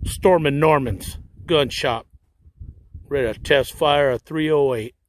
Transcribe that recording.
Stormin' Norman's gun shop. Ready to test fire a 308.